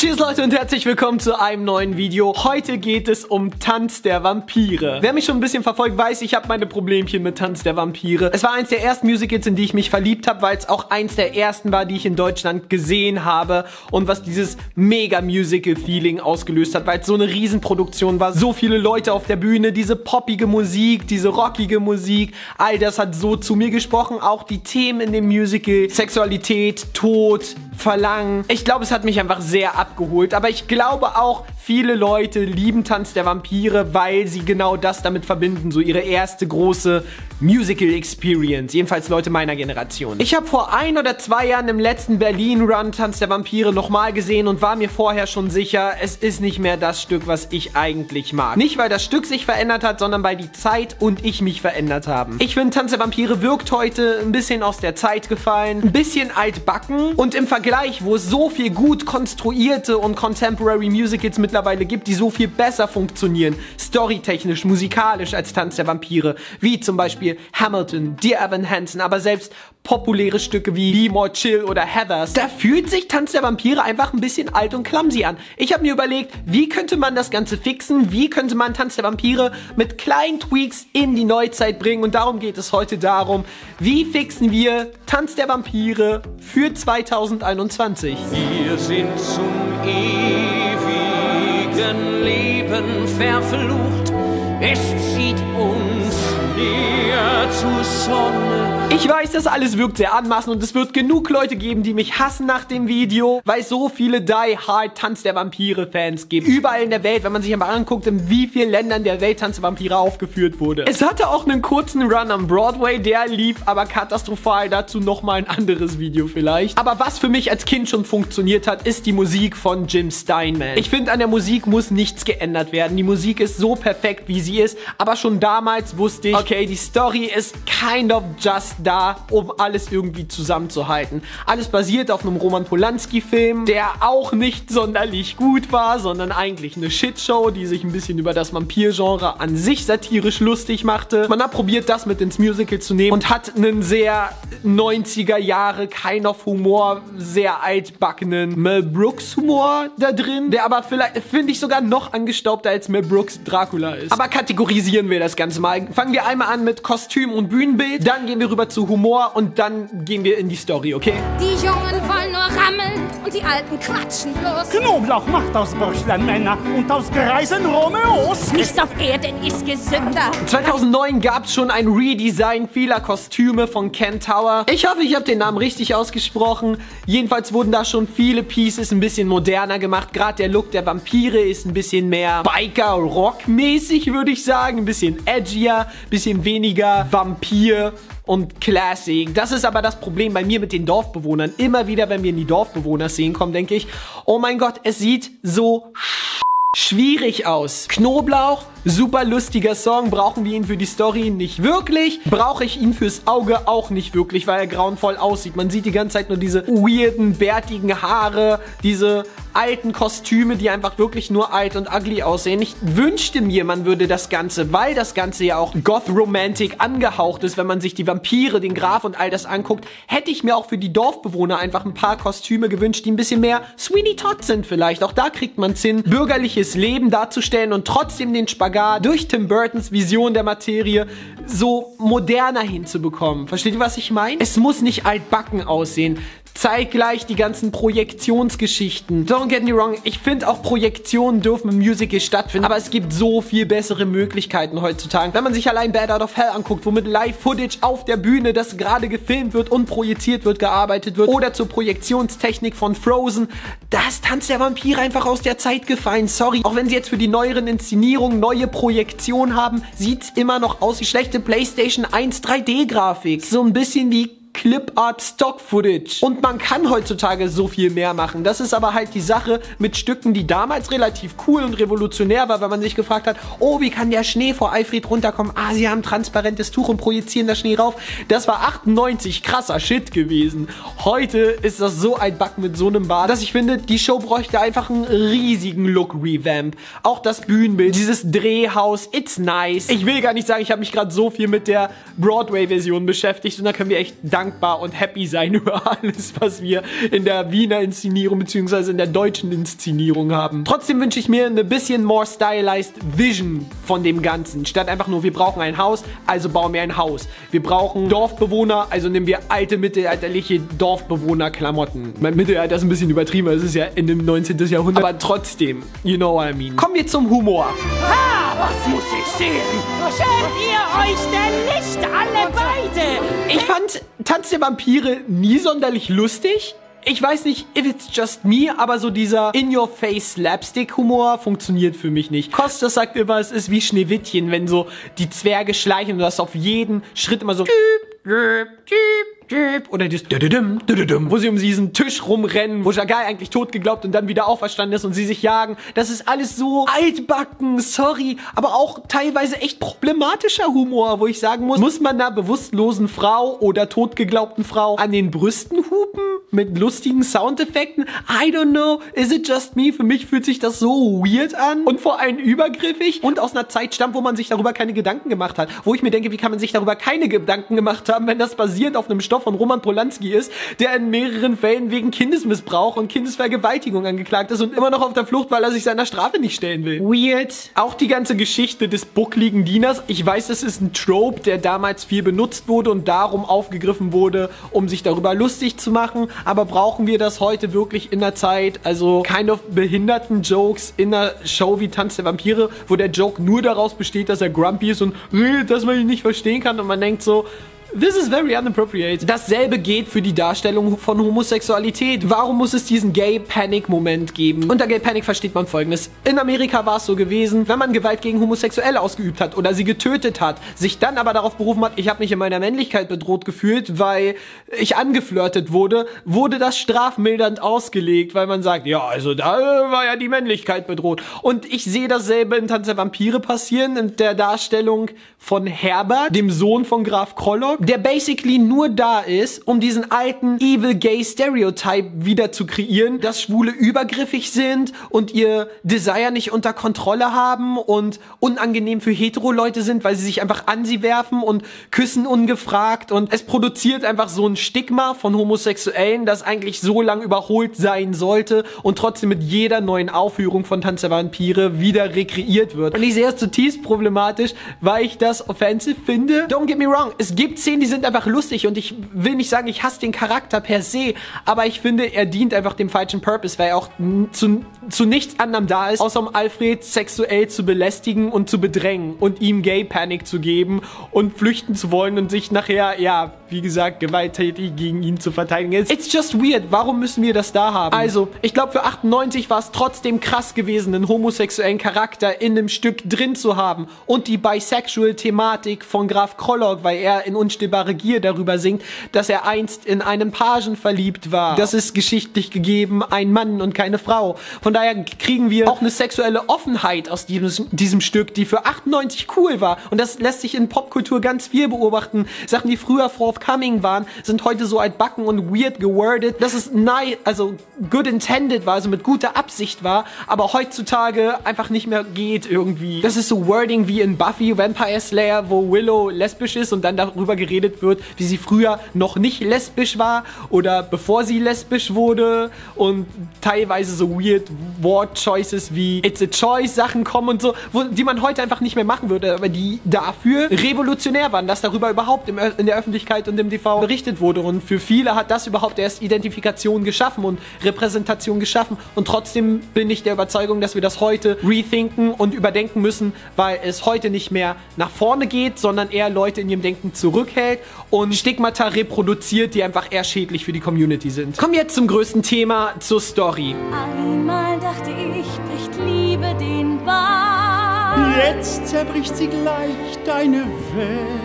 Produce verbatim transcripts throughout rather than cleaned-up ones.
Tschüss Leute und herzlich willkommen zu einem neuen Video. Heute geht es um Tanz der Vampire. Wer mich schon ein bisschen verfolgt, weiß, ich habe meine Problemchen mit Tanz der Vampire. Es war eins der ersten Musicals, in die ich mich verliebt habe, weil es auch eins der ersten war, die ich in Deutschland gesehen habe und was dieses Mega-Musical-Feeling ausgelöst hat, weil es so eine Riesenproduktion war. So viele Leute auf der Bühne, diese poppige Musik, diese rockige Musik, all das hat so zu mir gesprochen. Auch die Themen in dem Musical, Sexualität, Tod, Verlangen. Ich glaube, es hat mich einfach sehr abgeholt, aber ich glaube auch, viele Leute lieben Tanz der Vampire, weil sie genau das damit verbinden, so ihre erste große Musical-Experience, jedenfalls Leute meiner Generation. Ich habe vor ein oder zwei Jahren im letzten Berlin-Run Tanz der Vampire nochmal gesehen und war mir vorher schon sicher, es ist nicht mehr das Stück, was ich eigentlich mag. Nicht, weil das Stück sich verändert hat, sondern weil die Zeit und ich mich verändert haben. Ich finde, Tanz der Vampire wirkt heute ein bisschen aus der Zeit gefallen, ein bisschen altbacken und im Vergleich, wo es so viel gut konstruierte und Contemporary Musicals mittlerweile gibt, die so viel besser funktionieren, storytechnisch, musikalisch als Tanz der Vampire, wie zum Beispiel Hamilton, Dear Evan Hansen, aber selbst populäre Stücke wie Be More Chill oder Heathers, da fühlt sich Tanz der Vampire einfach ein bisschen alt und clumsy an. Ich habe mir überlegt, wie könnte man das Ganze fixen, wie könnte man Tanz der Vampire mit kleinen Tweaks in die Neuzeit bringen und darum geht es heute darum, wie fixen wir Tanz der Vampire für zweitausendeinundzwanzig. Wir sind zum ewigen Leben verflucht, es zieht uns näher zur Sonne. Ich weiß, das alles wirkt sehr anmaßend und es wird genug Leute geben, die mich hassen nach dem Video, weil es so viele Die-Hard Tanz der Vampire Fans gibt. Überall in der Welt, wenn man sich einmal anguckt, in wie vielen Ländern der Welt Tanz der Vampire aufgeführt wurde. Es hatte auch einen kurzen Run am Broadway, der lief aber katastrophal. Dazu nochmal ein anderes Video vielleicht. Aber was für mich als Kind schon funktioniert hat, ist die Musik von Jim Steinman. Ich finde, an der Musik muss nichts geändert werden. Die Musik ist so perfekt, wie sie ist, aber schon damals wusste ich, okay, die Story ist kind of just da, um alles irgendwie zusammenzuhalten. Alles basiert auf einem Roman Polanski-Film, der auch nicht sonderlich gut war, sondern eigentlich eine Shitshow, die sich ein bisschen über das Vampir-Genre an sich satirisch lustig machte. Man hat probiert, das mit ins Musical zu nehmen und hat einen sehr neunziger Jahre kind of Humor, sehr altbackenen Mel Brooks Humor da drin, der aber vielleicht, finde ich, sogar noch angestaubter als Mel Brooks Dracula ist. Aber kategorisieren wir das Ganze mal. Fangen wir einmal an mit Kostüm und Bühnenbild, dann gehen wir rüber zu Humor und dann gehen wir in die Story, okay? Die Jungen wollen nur rammeln und die Alten quatschen bloß. Knoblauch macht aus Bürschlein Männer und aus Greisen Romeos. Nichts auf Erden ist gesünder. zweitausendneun gab es schon ein Redesign vieler Kostüme von Ken Tower. Ich hoffe, ich habe den Namen richtig ausgesprochen. Jedenfalls wurden da schon viele Pieces ein bisschen moderner gemacht. Gerade der Look der Vampire ist ein bisschen mehr Biker-Rock-mäßig, würde ich sagen. Ein bisschen edgier, ein bisschen weniger Vampir und Classic. Das ist aber das Problem bei mir mit den Dorfbewohnern. Immer wieder, wenn wir in die Dorfbewohner-Szenen kommen, denke ich, oh mein Gott, es sieht so schwierig aus. Knoblauch, super lustiger Song. Brauchen wir ihn für die Story? Nicht wirklich. Brauche ich ihn fürs Auge? Auch nicht wirklich, weil er grauenvoll aussieht. Man sieht die ganze Zeit nur diese weirden, bärtigen Haare, diese alten Kostüme, die einfach wirklich nur alt und ugly aussehen. Ich wünschte mir, man würde das Ganze, weil das Ganze ja auch Goth-Romantic angehaucht ist, wenn man sich die Vampire, den Graf und all das anguckt, hätte ich mir auch für die Dorfbewohner einfach ein paar Kostüme gewünscht, die ein bisschen mehr Sweeney Todd sind vielleicht. Auch da kriegt man es hin, bürgerliches Leben darzustellen und trotzdem den Spagat durch Tim Burtons Vision der Materie so moderner hinzubekommen. Versteht ihr, was ich meine? Es muss nicht altbacken aussehen. Zeitgleich die ganzen Projektionsgeschichten. Don't get me wrong, ich finde auch Projektionen dürfen im Musical stattfinden, aber es gibt so viel bessere Möglichkeiten heutzutage. Wenn man sich allein Bad Out of Hell anguckt, wo mit Live-Footage auf der Bühne, das gerade gefilmt wird und projiziert wird, gearbeitet wird, oder zur Projektionstechnik von Frozen, da ist Tanz der Vampire einfach aus der Zeit gefallen, sorry. Auch wenn sie jetzt für die neueren Inszenierungen neue Projektionen haben, sieht es immer noch aus wie schlechte PlayStation eins drei D Grafik. So ein bisschen wie Clip-Art Stock-Footage. Und man kann heutzutage so viel mehr machen. Das ist aber halt die Sache mit Stücken, die damals relativ cool und revolutionär war, weil man sich gefragt hat, oh, wie kann der Schnee vor Alfred runterkommen? Ah, sie haben transparentes Tuch und projizieren das Schnee rauf. Das war achtundneunzig krasser Shit gewesen. Heute ist das so ein Bug mit so einem Bart, dass ich finde, die Show bräuchte einfach einen riesigen Look-Revamp. Auch das Bühnenbild, dieses Drehhaus, it's nice. Ich will gar nicht sagen, ich habe mich gerade so viel mit der Broadway-Version beschäftigt und da können wir echt danken dankbar und happy sein über alles, was wir in der Wiener Inszenierung bzw. in der deutschen Inszenierung haben. Trotzdem wünsche ich mir eine bisschen more stylized Vision von dem Ganzen. Statt einfach nur, wir brauchen ein Haus, also bauen wir ein Haus. Wir brauchen Dorfbewohner, also nehmen wir alte mittelalterliche Dorfbewohner-Klamotten. Mein Mittelalter ist ein bisschen übertrieben, es ist ja in dem neunzehnten Jahrhundert, aber trotzdem, you know what I mean. Kommen wir zum Humor. Ha, was muss ich sehen? Schämt ihr euch denn nicht alle beide? Ich fand Tanz der Vampire nie sonderlich lustig. Ich weiß nicht, if it's just me, aber so dieser In-Your-Face-Slapstick-Humor funktioniert für mich nicht. Kostas sagt immer, es ist wie Schneewittchen, wenn so die Zwerge schleichen und du hast auf jeden Schritt immer so oder das wo sie um diesen Tisch rumrennen, wo Jagai eigentlich tot geglaubt und dann wieder auferstanden ist und sie sich jagen. Das ist alles so altbacken, sorry, aber auch teilweise echt problematischer Humor, wo ich sagen muss, muss man einer bewusstlosen Frau oder totgeglaubten Frau an den Brüsten hupen mit lustigen Soundeffekten? I don't know, is it just me? Für mich fühlt sich das so weird an und vor allem übergriffig und aus einer Zeit stammt, wo man sich darüber keine Gedanken gemacht hat. Wo ich mir denke, wie kann man sich darüber keine Gedanken gemacht haben, wenn das basierend auf einem Stoff von Roman Polanski ist, der in mehreren Fällen wegen Kindesmissbrauch und Kindesvergewaltigung angeklagt ist und immer noch auf der Flucht, weil er sich seiner Strafe nicht stellen will. Weird. Auch die ganze Geschichte des buckligen Dieners. Ich weiß, das ist ein Trope, der damals viel benutzt wurde und darum aufgegriffen wurde, um sich darüber lustig zu machen. Aber brauchen wir das heute wirklich in der Zeit? Also kind of behinderten Jokes in einer Show wie Tanz der Vampire, wo der Joke nur daraus besteht, dass er grumpy ist und redet, dass man ihn nicht verstehen kann und man denkt so, this is very inappropriate. Dasselbe geht für die Darstellung von Homosexualität. Warum muss es diesen Gay-Panic-Moment geben? Unter Gay-Panic versteht man Folgendes. In Amerika war es so gewesen, wenn man Gewalt gegen Homosexuelle ausgeübt hat oder sie getötet hat, sich dann aber darauf berufen hat, ich habe mich in meiner Männlichkeit bedroht gefühlt, weil ich angeflirtet wurde, wurde das strafmildernd ausgelegt, weil man sagt, ja, also da war ja die Männlichkeit bedroht. Und ich sehe dasselbe in Tanz der Vampire passieren, in der Darstellung von Herbert, dem Sohn von Graf Krollock, der basically nur da ist, um diesen alten Evil Gay Stereotype wieder zu kreieren, dass Schwule übergriffig sind und ihr Desire nicht unter Kontrolle haben und unangenehm für Hetero-Leute sind, weil sie sich einfach an sie werfen und küssen ungefragt und es produziert einfach so ein Stigma von Homosexuellen, das eigentlich so lang überholt sein sollte und trotzdem mit jeder neuen Aufführung von Tanz der Vampire wieder rekreiert wird. Und ich sehe es zutiefst problematisch, weil ich das offensive finde. Don't get me wrong, es gibt Szenen, die sind einfach lustig und ich will nicht sagen, ich hasse den Charakter per se, aber ich finde, er dient einfach dem falschen Purpose, weil er auch zu, zu nichts anderem da ist, außer um Alfred sexuell zu belästigen und zu bedrängen und ihm Gay Panic zu geben und flüchten zu wollen und sich nachher, ja, wie gesagt, gewalttätig gegen ihn zu verteidigen. It's just weird. Warum müssen wir das da haben? Also, ich glaube, für achtundneunzig war es trotzdem krass gewesen, einen homosexuellen Charakter in einem Stück drin zu haben und die Bisexual-Thematik von Graf Krollock, weil er in Unstillbare Gier darüber singt, dass er einst in einen Pagen verliebt war. Das ist geschichtlich gegeben, ein Mann und keine Frau. Von daher kriegen wir auch eine sexuelle Offenheit aus diesem, diesem Stück, die für achtundneunzig cool war. Und das lässt sich in Popkultur ganz viel beobachten. Sachen, die früher forthcoming waren, sind heute so altbacken und weird gewordet, dass es nice, also good intended war, also mit guter Absicht war, aber heutzutage einfach nicht mehr geht irgendwie. Das ist so Wording wie in Buffy Vampire Slayer, wo Willow lesbisch ist und dann darüber geredet wird, wie sie früher noch nicht lesbisch war oder bevor sie lesbisch wurde und teilweise so weird Word Choices wie It's a Choice Sachen kommen und so, wo, die man heute einfach nicht mehr machen würde, aber die dafür revolutionär waren, dass darüber überhaupt im, in der Öffentlichkeit und im T V berichtet wurde und für viele hat das überhaupt erst Identifikation geschaffen und Repräsentation geschaffen und trotzdem bin ich der Überzeugung, dass wir das heute rethinken und überdenken müssen, weil es heute nicht mehr nach vorne geht, sondern eher Leute in ihrem Denken zurückhält und Stigmata reproduziert, die einfach eher schädlich für die Community sind. Kommen wir jetzt zum größten Thema, zur Story. Einmal dachte ich, bricht Liebe den Band. Jetzt zerbricht sie gleich deine Welt.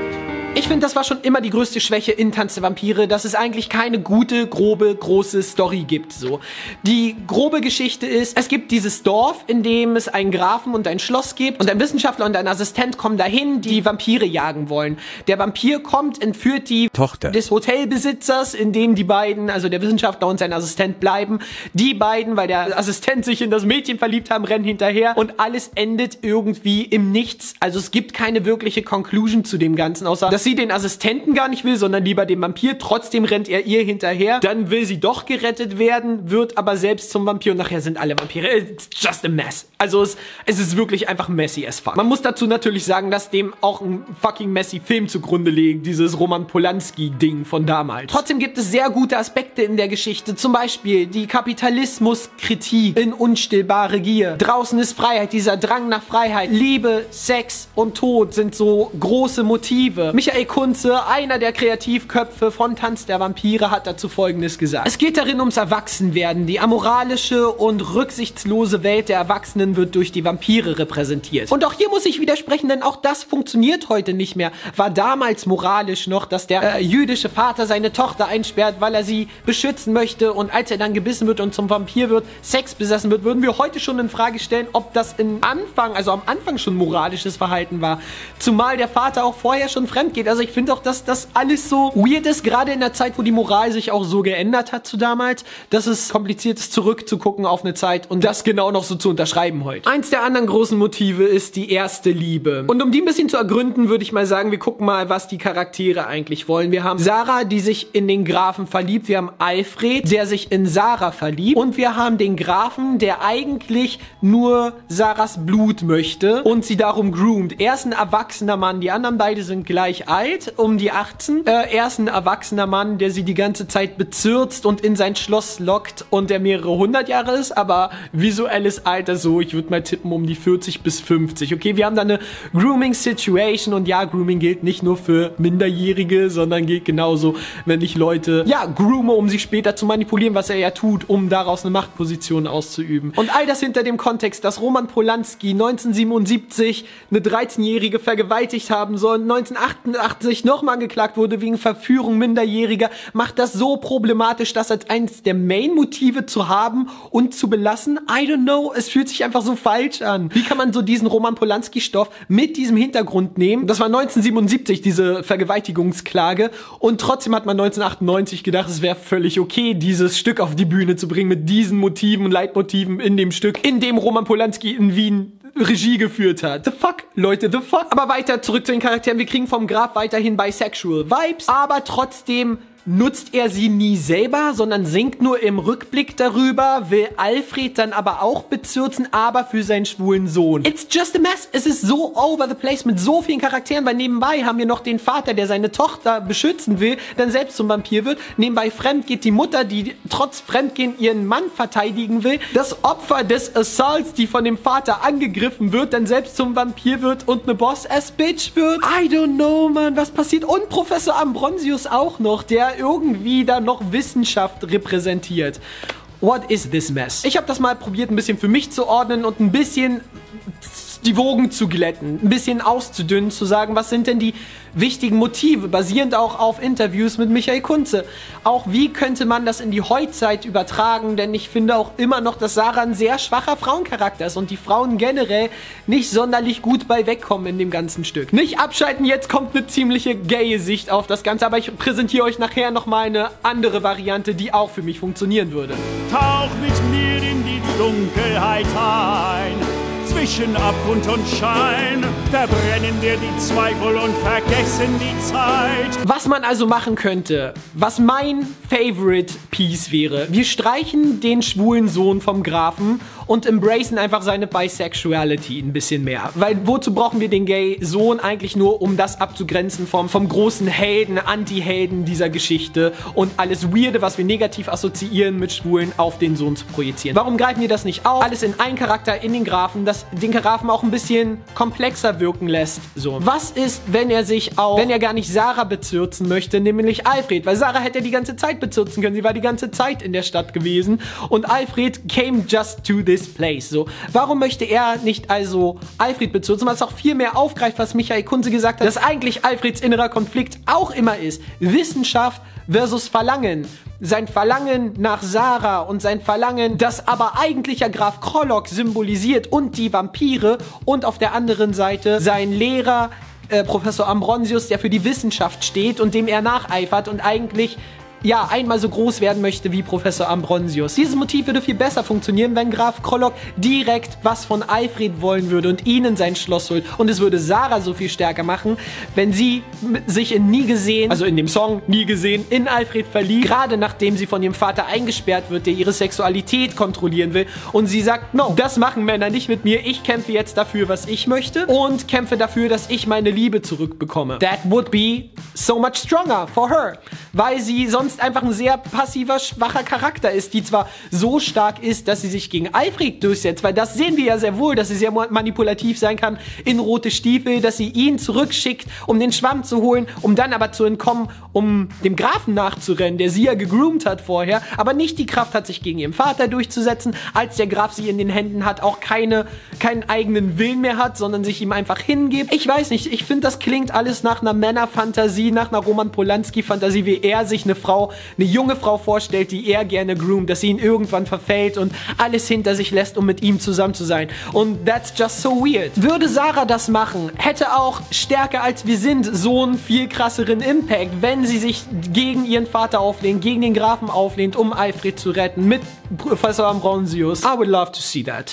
Ich finde, das war schon immer die größte Schwäche in Tanz der Vampire, dass es eigentlich keine gute, grobe, große Story gibt. So. Die grobe Geschichte ist, es gibt dieses Dorf, in dem es einen Grafen und ein Schloss gibt und ein Wissenschaftler und ein Assistent kommen dahin, die Vampire jagen wollen. Der Vampir kommt, entführt die Tochter des Hotelbesitzers, in dem die beiden, also der Wissenschaftler und sein Assistent bleiben. Die beiden, weil der Assistent sich in das Mädchen verliebt haben, rennen hinterher und alles endet irgendwie im Nichts. Also es gibt keine wirkliche Conclusion zu dem Ganzen, außer dass dass sie den Assistenten gar nicht will, sondern lieber den Vampir. Trotzdem rennt er ihr hinterher. Dann will sie doch gerettet werden, wird aber selbst zum Vampir und nachher sind alle Vampire. It's just a mess. Also es, es ist wirklich einfach messy as fuck. Man muss dazu natürlich sagen, dass dem auch ein fucking messy Film zugrunde liegt. Dieses Roman Polanski-Ding von damals. Trotzdem gibt es sehr gute Aspekte in der Geschichte. Zum Beispiel die Kapitalismuskritik in Unstillbare Gier. Draußen ist Freiheit. Dieser Drang nach Freiheit. Liebe, Sex und Tod sind so große Motive. Michael Kunze, einer der Kreativköpfe von Tanz der Vampire, hat dazu Folgendes gesagt. Es geht darin ums Erwachsenwerden. Die amoralische und rücksichtslose Welt der Erwachsenen wird durch die Vampire repräsentiert. Und auch hier muss ich widersprechen, denn auch das funktioniert heute nicht mehr. War damals moralisch noch, dass der äh, jüdische Vater seine Tochter einsperrt, weil er sie beschützen möchte, und als er dann gebissen wird und zum Vampir wird, Sex besessen wird, würden wir heute schon in Frage stellen, ob das im Anfang, also am Anfang schon moralisches Verhalten war. Zumal der Vater auch vorher schon fremd geht. Also ich finde auch, dass das alles so weird ist, gerade in der Zeit, wo die Moral sich auch so geändert hat zu damals, dass es kompliziert ist, zurückzugucken auf eine Zeit und das genau noch so zu unterschreiben heute. Eins der anderen großen Motive ist die erste Liebe. Und um die ein bisschen zu ergründen, würde ich mal sagen, wir gucken mal, was die Charaktere eigentlich wollen. Wir haben Sarah, die sich in den Grafen verliebt. Wir haben Alfred, der sich in Sarah verliebt. Und wir haben den Grafen, der eigentlich nur Sarahs Blut möchte und sie darum groomt. Er ist ein erwachsener Mann. Die anderen beide sind gleich alt, um die achtzehn. Äh, er ist ein erwachsener Mann, der sie die ganze Zeit bezirzt und in sein Schloss lockt und der mehrere hundert Jahre ist, aber visuelles Alter so, ich würde mal tippen, um die vierzig bis fünfzig. Okay, wir haben da eine Grooming-Situation und ja, Grooming gilt nicht nur für Minderjährige, sondern gilt genauso, wenn ich Leute, ja, groome, um sie später zu manipulieren, was er ja tut, um daraus eine Machtposition auszuüben. Und all das hinter dem Kontext, dass Roman Polanski neunzehnhundertsiebenundsiebzig eine dreizehnjährige vergewaltigt haben soll, neunzehnhundertachtundachtzig nochmal angeklagt wurde wegen Verführung Minderjähriger, macht das so problematisch, das als eines der Main-Motive zu haben und zu belassen. I don't know, es fühlt sich einfach so falsch an. Wie kann man so diesen Roman Polanski-Stoff mit diesem Hintergrund nehmen? Das war neunzehnhundertsiebenundsiebzig, diese Vergewaltigungsklage, und trotzdem hat man neunzehnhundertachtundneunzig gedacht, es wäre völlig okay, dieses Stück auf die Bühne zu bringen mit diesen Motiven und Leitmotiven in dem Stück, in dem Roman Polanski in Wien Regie geführt hat. The fuck, Leute, the fuck. Aber weiter zurück zu den Charakteren. Wir kriegen vom Graf weiterhin bisexual Vibes, aber trotzdem nutzt er sie nie selber, sondern singt nur im Rückblick darüber, will Alfred dann aber auch bezirzen, aber für seinen schwulen Sohn. It's just a mess. Es ist so over the place mit so vielen Charakteren, weil nebenbei haben wir noch den Vater, der seine Tochter beschützen will, dann selbst zum Vampir wird. Nebenbei fremd geht die Mutter, die trotz Fremdgehen ihren Mann verteidigen will. Das Opfer des Assaults, die von dem Vater angegriffen wird, dann selbst zum Vampir wird und eine Boss-Ass-Bitch wird. I don't know, man, was passiert? Und Professor Ambronsius auch noch, der irgendwie da noch Wissenschaft repräsentiert. What is this mess? Ich habe das mal probiert, ein bisschen für mich zu ordnen und ein bisschen die Wogen zu glätten, ein bisschen auszudünnen, zu sagen, was sind denn die wichtigen Motive, basierend auch auf Interviews mit Michael Kunze. Auch wie könnte man das in die Heutzeit übertragen, denn ich finde auch immer noch, dass Sarah ein sehr schwacher Frauencharakter ist und die Frauen generell nicht sonderlich gut bei wegkommen in dem ganzen Stück. Nicht abschalten, jetzt kommt eine ziemliche gaye Sicht auf das Ganze, aber ich präsentiere euch nachher nochmal eine andere Variante, die auch für mich funktionieren würde. Tauch mit mir in die Dunkelheit ein. Zwischen Abgrund und Schein, da brennen wir die Zweifel und vergessen die Zeit. Was man also machen könnte, was mein Favorite Piece wäre, wir streichen den schwulen Sohn vom Grafen und embracen einfach seine Bisexuality ein bisschen mehr. Weil wozu brauchen wir den Gay-Sohn eigentlich nur, um das abzugrenzen vom, vom großen Helden, Anti-Helden dieser Geschichte und alles Weirde, was wir negativ assoziieren mit Schwulen, auf den Sohn zu projizieren. Warum greifen wir das nicht auf? Alles in einen Charakter, in den Grafen, das den Grafen auch ein bisschen komplexer wirken lässt. So. Was ist, wenn er sich auch, wenn er gar nicht Sarah bezirzen möchte, nämlich Alfred? Weil Sarah hätte er die ganze Zeit bezirzen können. Sie war die ganze Zeit in der Stadt gewesen und Alfred came just to this place. So. Warum möchte er nicht also Alfred bezirzen? Was auch viel mehr aufgreift, was Michael Kunze gesagt hat, dass eigentlich Alfreds innerer Konflikt auch immer ist. Wissenschaft versus Verlangen. Sein Verlangen nach Sarah und sein Verlangen, das aber eigentlich ja Graf Krolok symbolisiert und die Vampire, und auf der anderen Seite sein Lehrer, äh, Professor Ambronsius, der für die Wissenschaft steht und dem er nacheifert und eigentlich ja, einmal so groß werden möchte wie Professor Ambronsius. Dieses Motiv würde viel besser funktionieren, wenn Graf Krolok direkt was von Alfred wollen würde und ihn in sein Schloss holt. Und es würde Sarah so viel stärker machen, wenn sie sich in Nie gesehen, also in dem Song Nie gesehen, in Alfred verliebt, gerade nachdem sie von ihrem Vater eingesperrt wird, der ihre Sexualität kontrollieren will. Und sie sagt, no, das machen Männer nicht mit mir. Ich kämpfe jetzt dafür, was ich möchte und kämpfe dafür, dass ich meine Liebe zurückbekomme. That would be so much stronger for her, weil sie sonst einfach ein sehr passiver, schwacher Charakter ist, die zwar so stark ist, dass sie sich gegen Alfred durchsetzt, weil das sehen wir ja sehr wohl, dass sie sehr manipulativ sein kann in rote Stiefel, dass sie ihn zurückschickt, um den Schwamm zu holen, um dann aber zu entkommen, um dem Grafen nachzurennen, der sie ja gegroomt hat vorher, aber nicht die Kraft hat, sich gegen ihren Vater durchzusetzen, als der Graf sie in den Händen hat, auch keine, keinen eigenen Willen mehr hat, sondern sich ihm einfach hingibt. Ich weiß nicht, ich finde, das klingt alles nach einer Männerfantasie, nach einer Roman Polanski-Fantasie, wie er sich eine Frau eine junge Frau vorstellt, die er gerne groomt, dass sie ihn irgendwann verfällt und alles hinter sich lässt, um mit ihm zusammen zu sein. Und that's just so weird. Würde Sarah das machen, hätte auch stärker als wir sind so einen viel krasseren Impact, wenn sie sich gegen ihren Vater auflehnt, gegen den Grafen auflehnt, um Alfred zu retten, mit Professor Ambronsius. I would love to see that.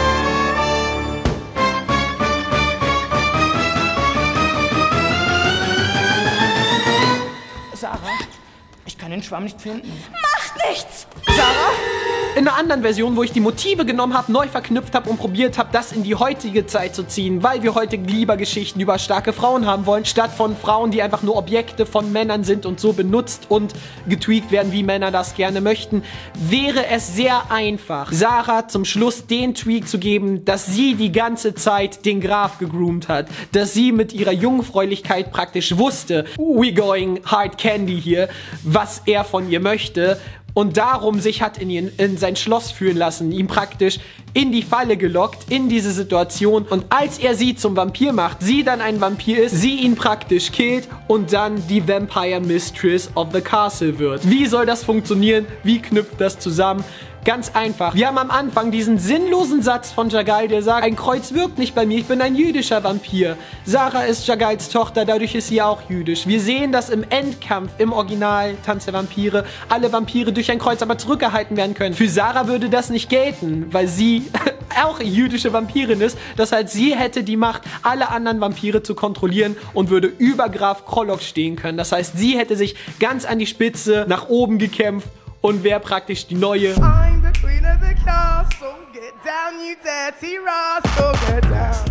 Sarah? Ich kann den Schwamm nicht finden. Macht nichts! Sarah? In einer anderen Version, wo ich die Motive genommen habe, neu verknüpft habe und probiert habe, das in die heutige Zeit zu ziehen, weil wir heute lieber Geschichten über starke Frauen haben wollen, statt von Frauen, die einfach nur Objekte von Männern sind und so benutzt und getweakt werden, wie Männer das gerne möchten, wäre es sehr einfach, Sarah zum Schluss den Tweak zu geben, dass sie die ganze Zeit den Graf gegroomt hat, dass sie mit ihrer Jungfräulichkeit praktisch wusste, we going hard candy hier, was er von ihr möchte, und darum sich hat in, ihn, in sein Schloss führen lassen, ihn praktisch in die Falle gelockt, in diese Situation. Und als er sie zum Vampir macht, sie dann ein Vampir ist, sie ihn praktisch killt und dann die Vampire Mistress of the Castle wird. Wie soll das funktionieren? Wie knüpft das zusammen? Ganz einfach. Wir haben am Anfang diesen sinnlosen Satz von Jagal, der sagt, ein Kreuz wirkt nicht bei mir, ich bin ein jüdischer Vampir. Sarah ist Jagals Tochter, dadurch ist sie auch jüdisch. Wir sehen, dass im Endkampf, im Original Tanz der Vampire, alle Vampire durch ein Kreuz aber zurückgehalten werden können. Für Sarah würde das nicht gelten, weil sie auch jüdische Vampirin ist. Das heißt, sie hätte die Macht, alle anderen Vampire zu kontrollieren und würde über Graf Krolok stehen können. Das heißt, sie hätte sich ganz an die Spitze nach oben gekämpft und wäre praktisch die neue I'm the queen of the castle. Get down, you dirty rascal, get down.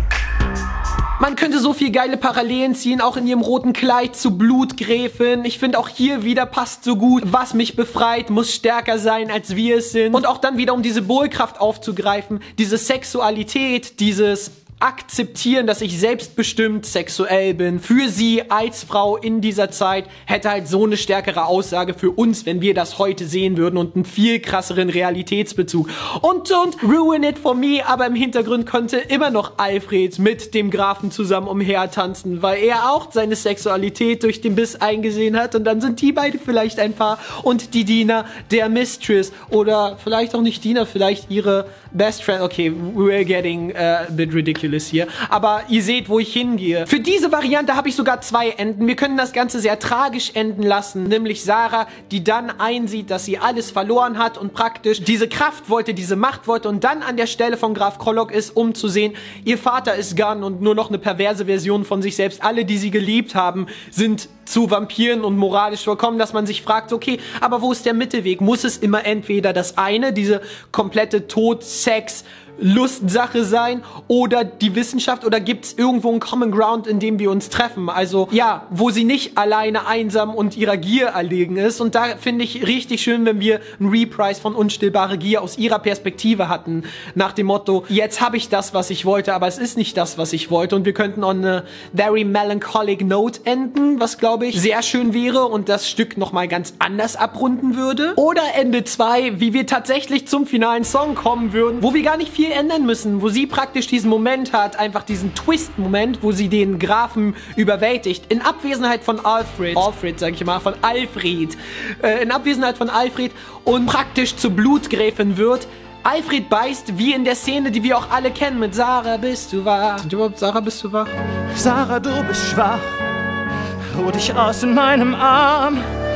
Man könnte so viel geile Parallelen ziehen, auch in ihrem roten Kleid zu Blutgräfin. Ich finde auch hier wieder passt so gut. Was mich befreit, muss stärker sein, als wir es sind. Und auch dann wieder, um diese Bohlkraft aufzugreifen, diese Sexualität, dieses akzeptieren, dass ich selbstbestimmt sexuell bin, für sie als Frau in dieser Zeit, hätte halt so eine stärkere Aussage für uns, wenn wir das heute sehen würden und einen viel krasseren Realitätsbezug. Und und ruin it for me, aber im Hintergrund könnte immer noch Alfred mit dem Grafen zusammen umhertanzen, weil er auch seine Sexualität durch den Biss eingesehen hat und dann sind die beide vielleicht ein Paar und die Diener der Mistress oder vielleicht auch nicht Diener, vielleicht ihre Best Friend. Okay, we're getting uh, a bit ridiculous hier. Aber ihr seht, wo ich hingehe. Für diese Variante habe ich sogar zwei Enden. Wir können das Ganze sehr tragisch enden lassen. Nämlich Sarah, die dann einsieht, dass sie alles verloren hat und praktisch diese Kraft wollte, diese Macht wollte und dann an der Stelle von Graf Krolok ist, um zu sehen, ihr Vater ist gone und nur noch eine perverse Version von sich selbst. Alle, die sie geliebt haben, sind zu Vampiren und moralisch vollkommen, dass man sich fragt, okay, aber wo ist der Mittelweg? Muss es immer entweder das eine, diese komplette Tod, Sex, Lustsache sein oder die Wissenschaft oder gibt es irgendwo einen Common Ground, in dem wir uns treffen? Also ja, wo sie nicht alleine einsam und ihrer Gier erlegen ist und da finde ich richtig schön, wenn wir einen Reprise von Unstillbare Gier aus ihrer Perspektive hatten, nach dem Motto, jetzt habe ich das, was ich wollte, aber es ist nicht das, was ich wollte und wir könnten on a very melancholic note enden, was glaube ich sehr schön wäre und das Stück nochmal ganz anders abrunden würde. Oder Ende zwei, wie wir tatsächlich zum finalen Song kommen würden, wo wir gar nicht viel ändern müssen, wo sie praktisch diesen Moment hat, einfach diesen Twist-Moment, wo sie den Grafen überwältigt, in Abwesenheit von Alfred, Alfred sag ich mal, von Alfred, äh, in Abwesenheit von Alfred und praktisch zur Blutgräfin wird. Alfred beißt, wie in der Szene, die wir auch alle kennen, mit Sarah, bist du wach? Sind überhaupt Sarah, bist du wach? Sarah, du bist schwach, ruh dich aus in meinem Arm.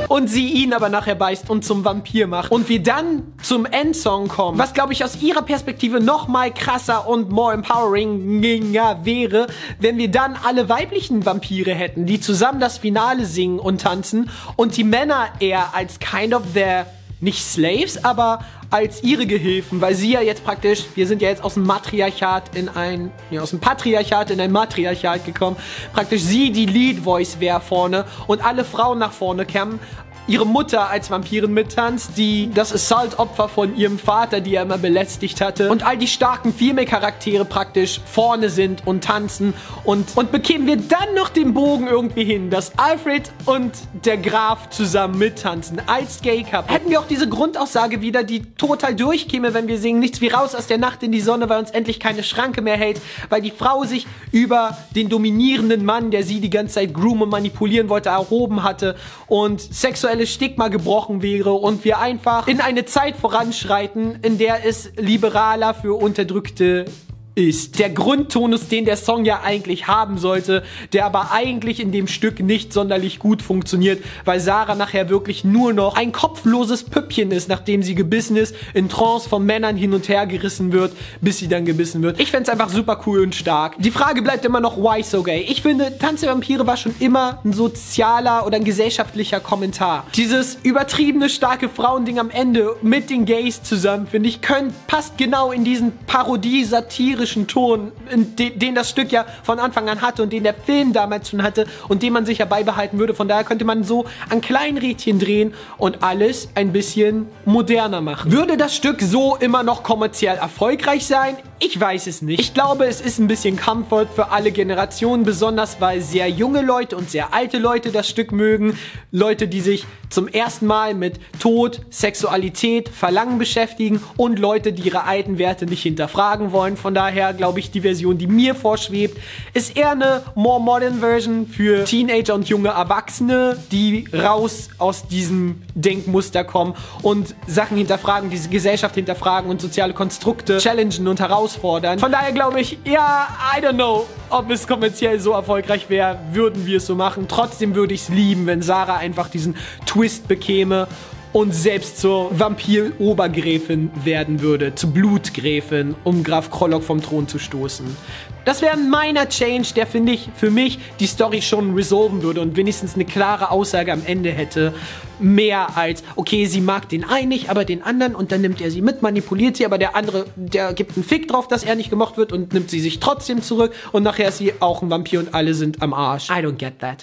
und sie ihn aber nachher beißt und zum Vampir macht. Und wir dann zum Endsong kommen, was, glaube ich, aus ihrer Perspektive noch mal krasser und more empowering wäre, wenn wir dann alle weiblichen Vampire hätten, die zusammen das Finale singen und tanzen und die Männer eher als kind of their, nicht Slaves, aber als ihre Gehilfen, weil sie ja jetzt praktisch, wir sind ja jetzt aus dem Matriarchat in ein, ja, aus dem Patriarchat in ein Matriarchat gekommen, praktisch sie die Lead Voice wäre vorne und alle Frauen nach vorne kämen. Ihre Mutter als Vampirin mittanzt, die das Assault-Opfer von ihrem Vater, die er immer belästigt hatte. Und all die starken Female-Charaktere praktisch vorne sind und tanzen. Und, und bekämen wir dann noch den Bogen irgendwie hin, dass Alfred und der Graf zusammen mittanzen als Gay-Couple. Hätten wir auch diese Grundaussage wieder, die total durchkäme, wenn wir singen, nichts wie raus aus der Nacht in die Sonne, weil uns endlich keine Schranke mehr hält, weil die Frau sich über den dominierenden Mann, der sie die ganze Zeit groomen und manipulieren wollte, erhoben hatte und sexuelle Stigma gebrochen wäre und wir einfach in eine Zeit voranschreiten, in der es liberaler für Unterdrückte ist. Der Grundtonus, den der Song ja eigentlich haben sollte, der aber eigentlich in dem Stück nicht sonderlich gut funktioniert, weil Sarah nachher wirklich nur noch ein kopfloses Püppchen ist, nachdem sie gebissen ist, in Trance von Männern hin und her gerissen wird, bis sie dann gebissen wird. Ich fände es einfach super cool und stark. Die Frage bleibt immer noch, why so gay? Ich finde, Tanz der Vampire war schon immer ein sozialer oder ein gesellschaftlicher Kommentar. Dieses übertriebene, starke Frauending am Ende mit den Gays zusammen, finde ich, könnt, passt genau in diesen Parodie-Satire Ton, den, den das Stück ja von Anfang an hatte und den der Film damals schon hatte und den man sich ja beibehalten würde. Von daher könnte man so ein Kleinrädchen drehen und alles ein bisschen moderner machen. Würde das Stück so immer noch kommerziell erfolgreich sein? Ich weiß es nicht. Ich glaube, es ist ein bisschen Comfort für alle Generationen, besonders weil sehr junge Leute und sehr alte Leute das Stück mögen. Leute, die sich zum ersten Mal mit Tod, Sexualität, Verlangen beschäftigen und Leute, die ihre alten Werte nicht hinterfragen wollen. Von daher glaube ich, die Version, die mir vorschwebt, ist eher eine more modern Version für Teenager und junge Erwachsene, die raus aus diesem Denkmuster kommen und Sachen hinterfragen, diese Gesellschaft hinterfragen und soziale Konstrukte challengen und herausfordern. Von daher glaube ich, ja, I don't know, ob es kommerziell so erfolgreich wäre, würden wir es so machen. Trotzdem würde ich es lieben, wenn Sarah einfach diesen Twist bekäme und selbst zur Vampir-Obergräfin werden würde, zur Blutgräfin, um Graf Krolok vom Thron zu stoßen. Das wäre ein minor Change, der, finde ich, für mich die Story schon resolven würde und wenigstens eine klare Aussage am Ende hätte. Mehr als, okay, sie mag den einen nicht, aber den anderen und dann nimmt er sie mit, manipuliert sie, aber der andere, der gibt einen Fick drauf, dass er nicht gemocht wird und nimmt sie sich trotzdem zurück und nachher ist sie auch ein Vampir und alle sind am Arsch. I don't get that.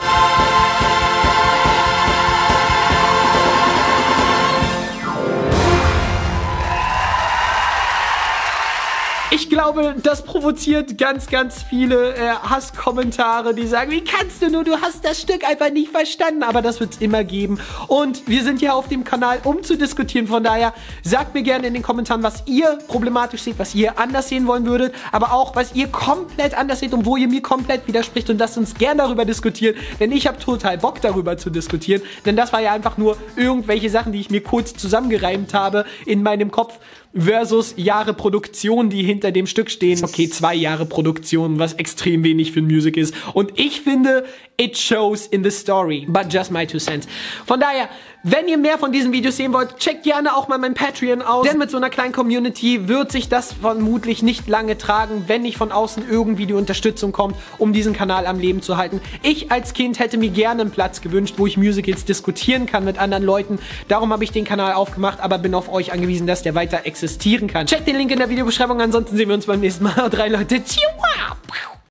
Ich glaube, das provoziert ganz, ganz viele äh, Hasskommentare, die sagen, wie kannst du nur, du hast das Stück einfach nicht verstanden. Aber das wird es immer geben. Und wir sind ja auf dem Kanal, um zu diskutieren. Von daher, sagt mir gerne in den Kommentaren, was ihr problematisch seht, was ihr anders sehen wollen würdet. Aber auch, was ihr komplett anders seht und wo ihr mir komplett widerspricht. Und lasst uns gerne darüber diskutieren. Denn ich habe total Bock, darüber zu diskutieren. Denn das war ja einfach nur irgendwelche Sachen, die ich mir kurz zusammengereimt habe in meinem Kopf. Versus Jahre Produktion, die hinter dem Stück stehen. Okay, zwei Jahre Produktion, was extrem wenig für ein Music ist. Und ich finde, it shows in the story. But just my two cents. Von daher, wenn ihr mehr von diesen Videos sehen wollt, checkt gerne auch mal mein Patreon aus. Denn mit so einer kleinen Community wird sich das vermutlich nicht lange tragen, wenn nicht von außen irgendwie die Unterstützung kommt, um diesen Kanal am Leben zu halten. Ich als Kind hätte mir gerne einen Platz gewünscht, wo ich Musicals diskutieren kann mit anderen Leuten. Darum habe ich den Kanal aufgemacht, aber bin auf euch angewiesen, dass der weiter existieren kann. Checkt den Link in der Videobeschreibung, ansonsten sehen wir uns beim nächsten Mal. Drei Leute, tschüss.